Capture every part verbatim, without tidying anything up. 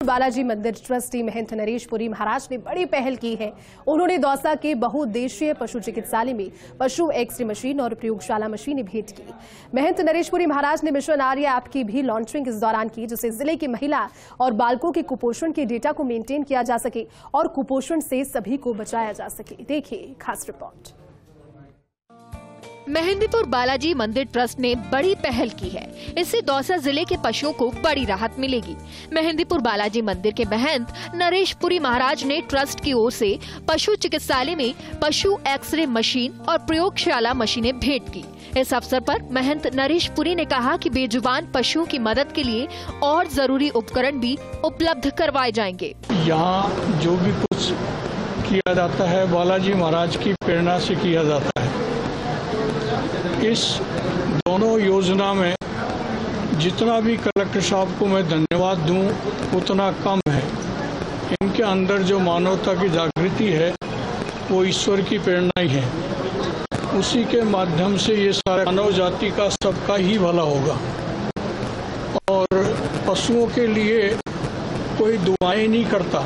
बालाजी मंदिर ट्रस्टी महंत नरेश पुरी महाराज ने बड़ी पहल की है। उन्होंने दौसा के बहुउद्देशीय पशु चिकित्सालय में पशु एक्सरे मशीन और प्रयोगशाला मशीनें भेंट की। महंत नरेश पुरी महाराज ने मिशन आर्य ऐप की भी लॉन्चिंग इस दौरान की, जिससे जिले की महिला और बालकों के कुपोषण के डेटा को मेंटेन किया जा सके और कुपोषण से सभी को बचाया जा सके। देखिए खास रिपोर्ट। मेहंदीपुर बालाजी मंदिर ट्रस्ट ने बड़ी पहल की है। इससे दौसा जिले के पशुओं को बड़ी राहत मिलेगी। मेहंदीपुर बालाजी मंदिर के महंत नरेश पुरी महाराज ने ट्रस्ट की ओर से पशु चिकित्सालय में पशु एक्सरे मशीन और प्रयोगशाला मशीनें भेंट की। इस अवसर पर महंत नरेश पुरी ने कहा कि बेजुबान पशुओं की मदद के लिए और जरूरी उपकरण भी उपलब्ध करवाए जाएंगे। यहाँ जो भी कुछ किया जाता है बालाजी महाराज की प्रेरणा से किया जाता है। इस दोनों योजना में जितना भी कलेक्टर साहब को मैं धन्यवाद दूं उतना कम है। इनके अंदर जो मानवता की जागृति है वो ईश्वर की प्रेरणा ही है। उसी के माध्यम से ये सारे मानव जाति का सबका ही भला होगा। और पशुओं के लिए कोई दुआएं नहीं करता,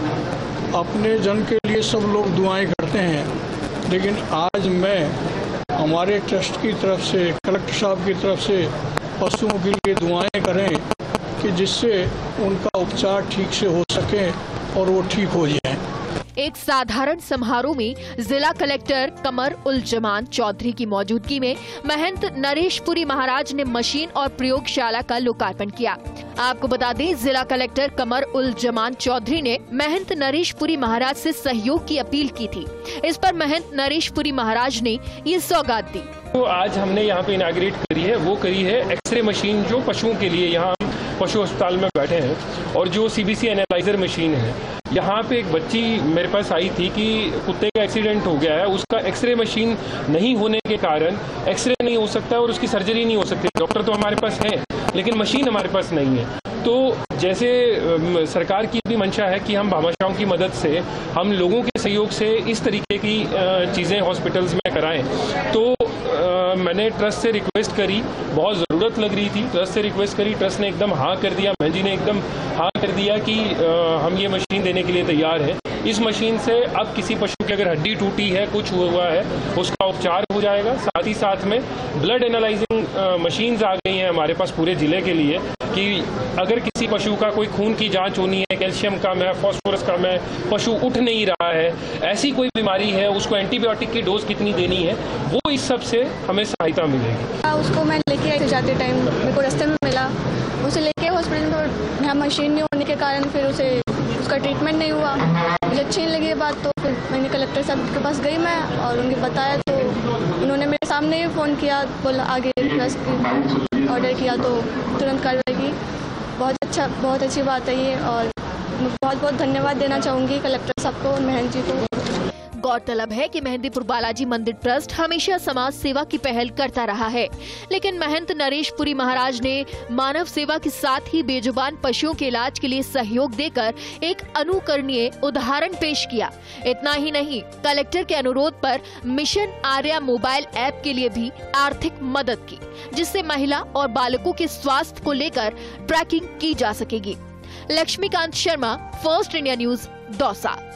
अपने जन के लिए सब लोग दुआएं करते हैं। लेकिन आज मैं हमारे ट्रस्ट की तरफ से, कलेक्टर साहब की तरफ से पशुओं के लिए दुआएं करें कि जिससे उनका उपचार ठीक से हो सके और वो ठीक हो जाए। एक साधारण समारोह में जिला कलेक्टर कमर उल जमान चौधरी की मौजूदगी में महंत नरेश पुरी महाराज ने मशीन और प्रयोगशाला का लोकार्पण किया। आपको बता दें, जिला कलेक्टर कमर उल जमान चौधरी ने महंत नरेश पुरी महाराज से सहयोग की अपील की थी। इस पर महंत नरेश पुरी महाराज ने ये सौगात दी। तो आज हमने यहाँ पे इनाग्रेट करी है, वो करी है एक्सरे मशीन, जो पशुओं के लिए यहाँ पशु अस्पताल में बैठे हैं, और जो सीबीसी एनालाइजर मशीन है। यहाँ पे एक बच्ची मेरे पास आई थी कि कुत्ते का एक्सीडेंट हो गया है, उसका एक्सरे मशीन नहीं होने के कारण एक्सरे नहीं हो सकता और उसकी सर्जरी नहीं हो सकती। डॉक्टर तो हमारे पास है लेकिन मशीन हमारे पास नहीं है। तो जैसे सरकार की भी मंशा है कि हम भामाशाहों की मदद से, हम लोगों के सहयोग से इस तरीके की चीज़ें हॉस्पिटल्स में कराएं, तो मैंने ट्रस्ट से रिक्वेस्ट करी, बहुत ज़रूरत लग रही थी। ट्रस्ट से रिक्वेस्ट करी, ट्रस्ट ने एकदम हाँ कर दिया, महंत जी ने एकदम हाँ कर दिया कि हम ये मशीन देने के लिए तैयार हैं। इस मशीन से अब किसी पशु की अगर हड्डी टूटी है, कुछ हुआ है, उसका उपचार हो जाएगा। साथ ही साथ में ब्लड एनालाइजिंग मशीन्स आ गई हैं हमारे पास पूरे जिले के लिए कि अगर किसी पशु का कोई खून की जांच होनी है, कैल्शियम कम है, फास्फोरस कम है, पशु उठ नहीं रहा है, ऐसी कोई बीमारी है, उसको एंटीबायोटिक की डोज कितनी देनी है, वो इस सब से हमें सहायता मिलेगी। उसको मैं लेके आई जाते टाइम मेरे को रास्ते में मिला, उसे लेके हॉस्पिटल में, तो यहाँ मशीन नहीं होने के कारण फिर उसे उसका ट्रीटमेंट नहीं हुआ। मुझे अच्छी नहीं लगी ये बात, तो फिर मैंने कलेक्टर साहब के पास गई मैं और उनको बताया, तो उन्होंने मेरे सामने ही फ़ोन किया, बोला आगे ट्रस्ट की ऑर्डर किया तो तुरंत कार्रवाई की। बहुत अच्छा, बहुत अच्छी बात है ये, और बहुत बहुत धन्यवाद देना चाहूँगी कलेक्टर साहब को और महंत जी को। गौरतलब है कि मेहंदीपुर बालाजी मंदिर ट्रस्ट हमेशा समाज सेवा की पहल करता रहा है, लेकिन महंत नरेश पुरी महाराज ने मानव सेवा के साथ ही बेजुबान पशुओं के इलाज के लिए सहयोग देकर एक अनुकरणीय उदाहरण पेश किया। इतना ही नहीं, कलेक्टर के अनुरोध पर मिशन आर्या मोबाइल ऐप के लिए भी आर्थिक मदद की, जिससे महिला और बालकों के स्वास्थ्य को लेकर ट्रैकिंग की जा सकेगी। Laxmikant Sharma, first India news, Dausa.